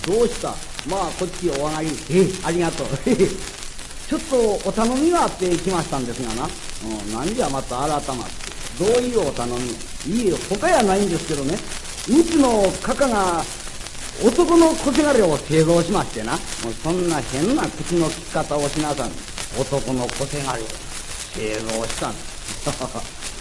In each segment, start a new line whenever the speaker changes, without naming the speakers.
どうした？まあこっちお上がり。ありがとう。ちょっとお頼みがあって来ましたんですがな。何じゃまた改まって。どういうお頼み？いいえ、他やないんですけどね。うちのカカが男の小せがれを製造しましてな。もうそんな変な口の利き方をしなさん。男の小せがれを製造したんです。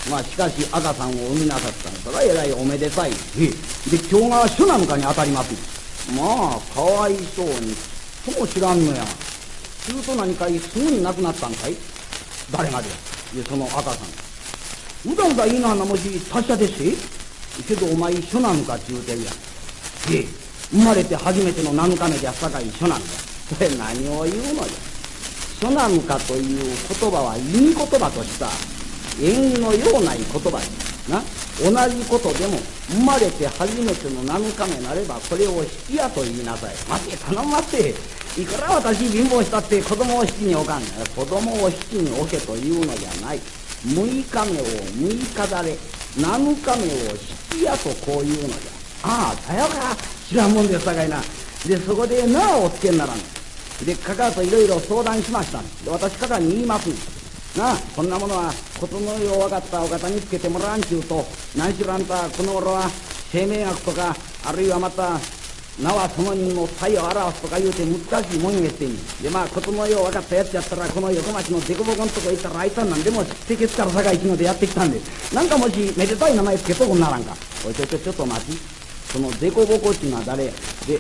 まあしかし赤さんを産みなさったんだからえらいおめでたい。で今日が初なんかに当たります。まあかわいそうにとも知らんのや。すると何かいすぐに亡くなったんかい？誰がで？その赤さん。うだうだいいのはなもし達者ですし。けどお前初なんかちゅうてるやん。生まれて初めての7日目でやさかい初なんだ。それ何を言うのよ。初なんかという言葉は意味言葉とした縁起のようない言葉な。同じことでも生まれて初めての7日目なればこれを引きやと言いなさい。待て頼ませ。いくら私貧乏したって子供を引きに置かん。子供を引きに置けというのじゃない。6日目を6日だれ7日目を引きやとこういうのじゃ。ああさようか。知らんもんですさかいな。でそこでなおつけにならん。でカカといろいろ相談しました。で私カカに言いますなあ、こんなものはことのよう分かったお方につけてもらわんちゅうと、何しろあんたこの頃は生命学とかあるいはまた名はその人の才を表すとか言うて難しいもんやってん。でまあことのよう分かったやつやったらこの横町のデコボコのとこ行ったらあいつは何でも知ってけつからさかいちのでやってきたんで、なんかもしめでたい名前つけとこんならんか。おいちょっと待ち。そのデコボコっちゅうのは誰で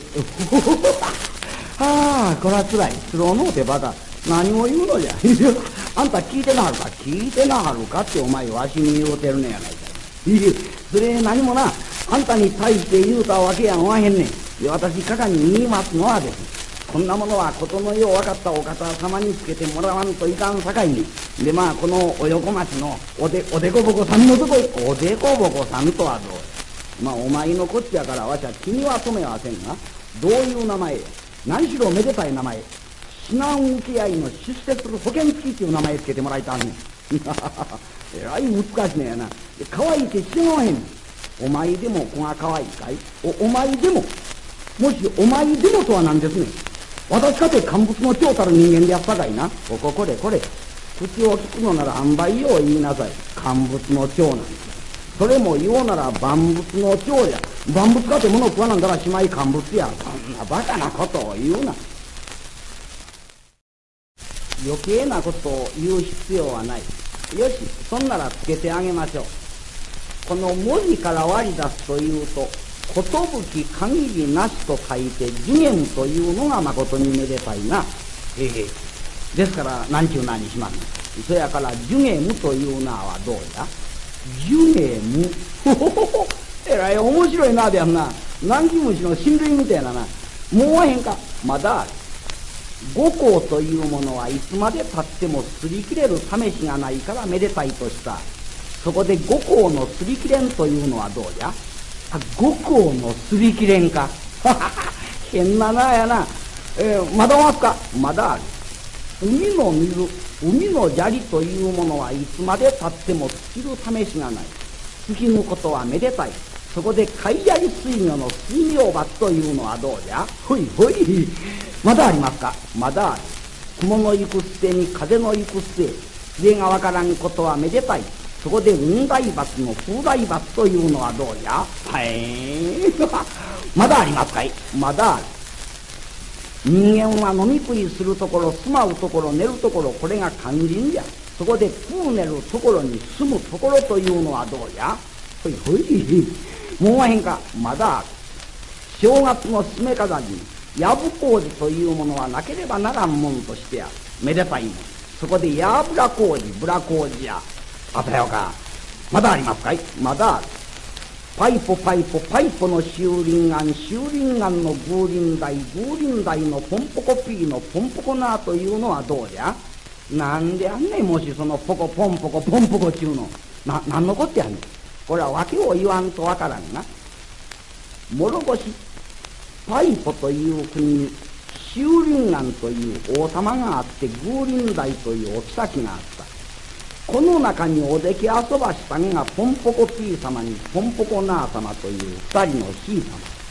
ああこれはつらい。スローノーてバカ何を言うのじゃあんた聞いてなはるか聞いてなはるかってお前わしに言うてるねやないかい。それ何もなあんたに対して言うたわけやんわへんねん。で私カカに言いますのはです。こんなものはことのよう分かったお方様につけてもらわんといかんさかいに。でまあこのお横町のおでこぼこさんのとこおでこぼこさんとはどう？まあお前のこっちやからわしは気には染めはせんがどういう名前何しろめでたい名前指南受合の出世する保険付きっていう名前つけてもらいたんねんえらい難しいねやな。可愛いって知らんへん。お前でも子が可愛いかい？お前でももしお前でもとは何ですね。私かて乾物の長たる人間でやったかいな。これ口を聞くのなら塩梅よう言いなさい。乾物の長なんです。それも言おうなら万物の長や。万物かて物食わなんだらしまい乾物や。そんなバカなことを言うな。余計なことを言う必要はない。よしそんならつけてあげましょう。この文字から割り出すというと寿限りなしと書いて寿限というのがまことにめでたいな。ですから何ちゅう名にしますの。そやから寿限という名はどうや？寿限えらい面白いなでやんな。南京虫の親類みたいなな。もうへんかまだある。五行というものはいつまでたっても擦り切れる試しがないからめでたいとした。そこで五行の擦り切れんというのはどうじゃ？五行の擦り切れんか変ななやな。まだますか？まだある。海の水海の砂利というものはいつまでたっても尽きる試しがない。尽きぬことはめでたい。そこで貝砂利水魚の水魚鉢というのはどうじゃ？ほいまだありますか？まだある。雲の行く末に風の行く末末がわからんことはめでたい。そこで雲大罰の風大罰というのはどうじゃ？まだありますかい？まだある。人間は飲み食いするところ住まうところ寝るところこれが肝心じゃ。そこで食う寝るところに住むところというのはどうじゃ？もうはへんか？まだある。正月の締め飾りにやぶこうじというものはなければならんもんとしてある。めでたいもん。そこでやぶらこうじぶらこうじや。あたよか。まだありますかい？まだある。パイポの修林岩のグーリンダイのポンポコピーのポンポコナーというのはどうじゃ？なんであんねんもしそのポコポンポコちゅうの。なんのこってやんねん。これは訳を言わんとわからんな。諸星パイポという国に修林岩という王様があってグーリンダイというお妃があった。この中におでき遊ばしたのがポンポコ P 様にポンポコナー様という二人の C 様。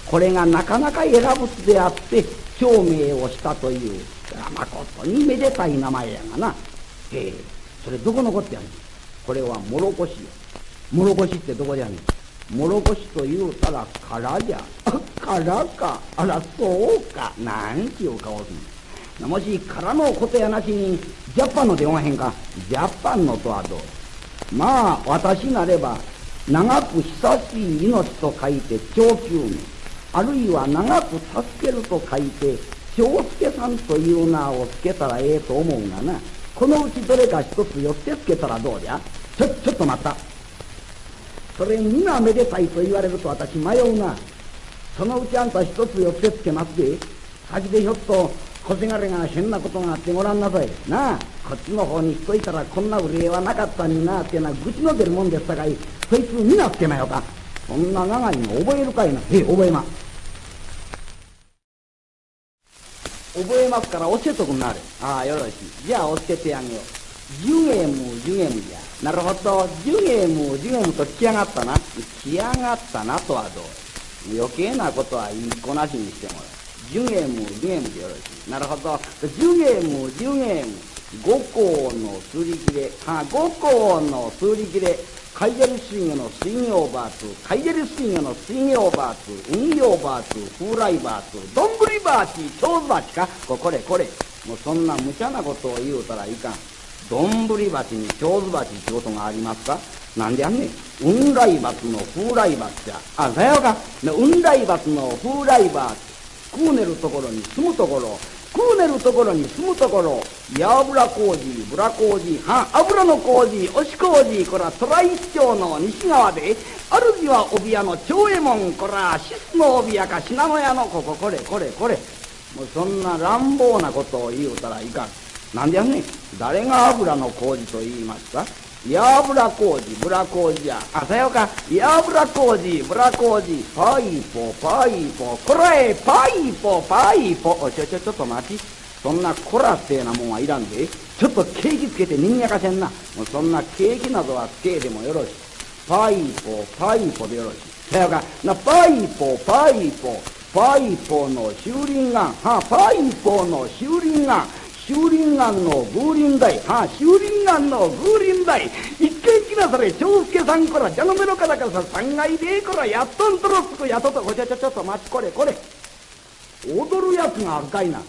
これがなかなか選ぶつであって長命をしたというまことにめでたい名前やがな。それどこのこってやねん。これはもろこしよ。もろこしってどこでやねん。もろこしと言うたら殻じゃ。殻か。あらそうか。なんちゅう顔すんの。もし殻のことやなしにジャパンのでおまへんか。ジャパンのとはどう。まあ私なれば長く久しい命と書いて長久命、あるいは長く助けると書いて長介さんという名をつけたらええと思うがな。このうちどれか一つ寄ってつけたらどうじゃ。ちょっと待った。それ皆めでたいと言われると私迷うな。そのうちあんた一つ寄ってつけますで。先でひょっと小せがれが変なことがあってごらんなさいなあ。こっちの方にしといたらこんな憂いはなかったになってな愚痴の出るもんですさかい、そいつ皆つけなよか。そんな長いの覚えるかいな。覚えますから教えとくんなれ。ああよろしい。じゃあ教えてあげよう。ジュゲムジュゲムじゃ。なるほど。ジュゲムジュゲムと来やがったな。来やがったなとはどう。余計なことは言いこなしにしてもらう。ジュゲムジュゲムでよろしい。なるほど。ジュゲムジュゲム五行のすり切れ。五行のすり切れ。カイジャリ水魚の水魚バーツ、カイジャリ水魚の水魚バーツ、運用バーツ、風来バーツ、どんぶりバーチ、長ズバチか。これ。もうそんな無茶なことを言うたらいかん。どんぶり鉢に長ズバチってことがありますか。なんでやんねん。雲来罰の風来罰じゃ。さようか。雲来罰の風来罰。クーネルところに住むところ。クーネルところに住むところ。やぶら工事、ぶら工事、油の工事、押し工事、こら虎一町の西側で、主は帯屋の長右衛門、こらシスの帯屋か信濃屋のこれ。もうそんな乱暴なことを言うたらいかん。なんでやんねん。誰が油の工事と言いますか。やぶら工事、ぶら工事や。さようか。やぶら工事、ぶら工事、パイポ、こらえ、パイポ。ちょっと待ち。そんなこらってえなもんはいらんで。ちょっとケーキつけてにんやかせんな。もうそんなケーキなどはつけでもよろしい。パイポでよろしい。さようか。パイポの修輪岩。パイポの修輪岩。修輪岩の風林台。修輪岩の風林台。一見来なされ長介さんこら蛇の目の方からさ3階でこらやっとんとろつくやっとと。ちょっと待ち。これ踊るやつがあるかいな。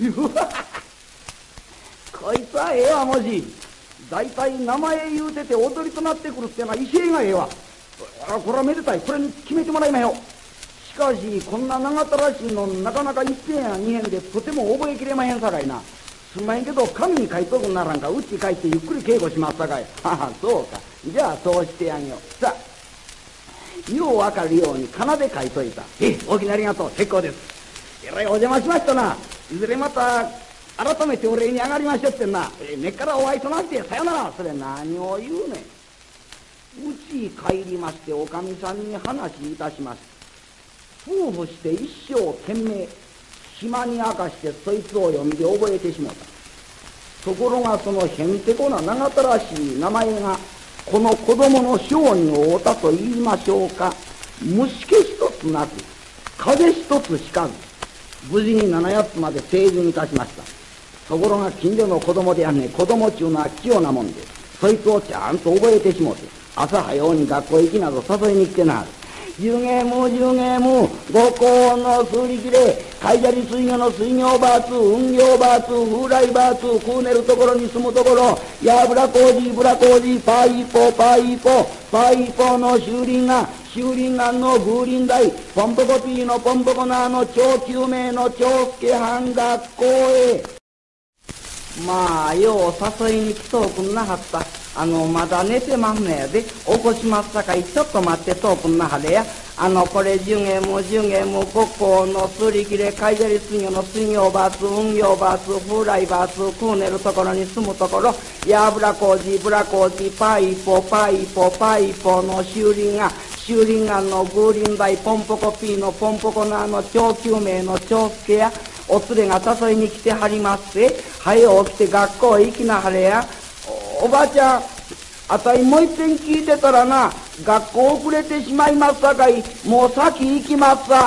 こいつはええわ。もし大体名前言うてて踊りとなってくるってのは威勢がええわ。これはめでたい。これに決めてもらいましょう。しかしこんな長たらしいのなかなか一遍や二遍でとても覚えきれまへんさかいな。すんまへんけど紙に書いとくんならんか。うち帰ってゆっくり稽古しますさかい。そうか。じゃあそうしてあげよう。さあようわかるように仮名で書いといた。大きなありがとう。結構です。えらいお邪魔しましたな。いずれまた改めてお礼に上がりましょうってんな。根っからお会いとなってさよなら。それ何を言うねん。うち帰りましておかみさんに話いたします。夫婦して一生懸命暇に明かしてそいつを読んで覚えてしまった。ところがそのへんてこな長たらしい名前がこの子供の性に合うたと言いましょうか。虫気一つなく風一つひかず無事に7、8つまで成人いたしました。ところが近所の子供でやんね。子供っちゅうのは器用なもんでそいつをちゃんと覚えてしもうて朝早うに学校行きなど誘いに来てなはる。ジュゲム五行のすり切れカイジャリ水魚の水魚バーツ運用バーツ風来バーツクーネルところに住むところやぶら工事ぶら工事パイポの修輪岩の風林台ポンポコピーのポンポコナーの長久命の長介藩学校へ。まあよう誘いに来とおくんなはった。まだ寝てますのやで。起こしますさかいちょっと待ってとおくんなはれや。これジュゲム五行のすり切れカイジャリ水魚の水魚バーツ運用バーツ風来バーツクーネルところに住むところやぶら工事ぶら工事パイポの修輪岩の風林台ポンポコピーのポンポコナーの長久命の長介やお連れが誘いに来てはりますて。はよ起きて学校へ行きなはれや。おばちゃんあたいもう一遍聞いてたらな学校遅れてしまいますさかいもう先行きますさ。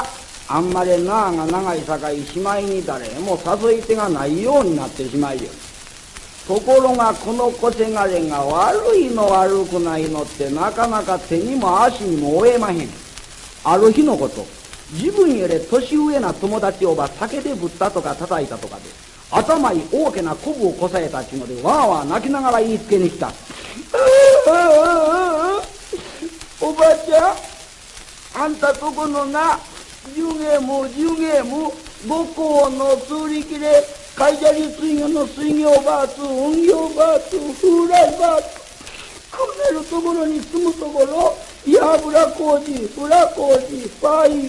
あんまりなあが長いさかいしまいに誰も誘い手がないようになってしまいよ。ところがこの小せがれが悪いの悪くないのってなかなか手にも足にも負えまへん。ある日のこと、自分より年上な友達をば酒でぶったとか叩いたとかで頭に大きなコブをこさえたっちゅうのでわーわー泣きながら言いつけに来た。おばちゃん、あんたとこのな10ゲーム5校の通力でカイジャリ水魚の水魚バーツ運魚バーツ風来バーツくねるところに住むところやぶら工事裏工事パイ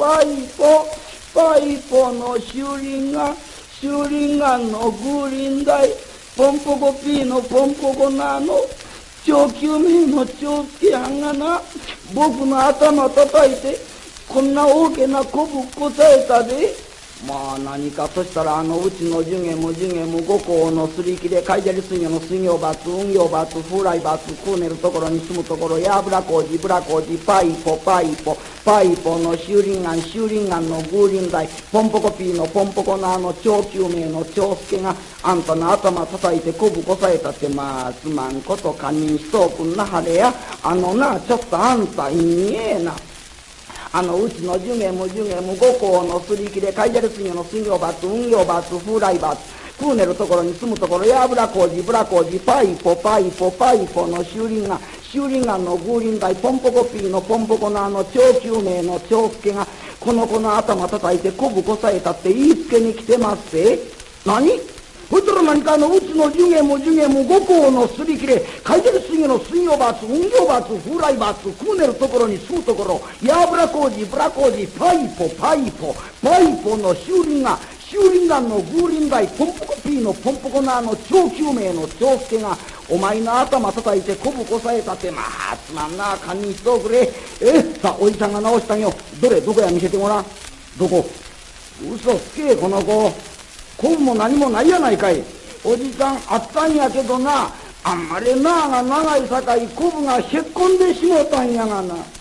ポの修理眼のグーリン台ポンポコピーのポンポコナーの長久名の長介はんがな僕の頭叩いてこんな大きなこぶこさえたで。まあ何かとしたらうちのジュゲム5校のすり切れカイジャリ水魚の水魚バツ運魚バツ風来バツクーネルところに住むところやぶら工事ブラ工事パイポの修理眼のグーリン台ポンポコピーのポンポコナーの長久名の長介があんたの頭叩いてこぶこさえたってまあすまんこと堪忍しとおくんなはれや。なちょっとあんたいいえなうちのジュゲム5校のすり切れカイジャリ水魚の水魚バツ運魚バツ風来バツクーネルところに住むところやぶら工事ブラ工事パイポの修理眼のグーリン台ポンポコピーのポンポコナーの長久名の長介がこの子の頭叩いてこぶこさえたって言いつけに来てますぜ。何ほいたら何かうちのジュゲム5校のすり切れカイジャリ水魚の水魚バツ運魚バツ風来バツクーネルところに住むところやぶら工事ブラ工事パイポの修理眼のグーリン台ポンポコピーのポンポコナーの長久名の長介がお前の頭叩いてこぶこさえたってまあつまんなあ堪忍しとくれ。さあおじさんが直したんよ。どこや見せてごらん。どこ。嘘つけこの子。こぶも何もないやないかい。おじさんあったんやけどなあんまりなあが長いさかいこぶがへっこんでしもたんやがな。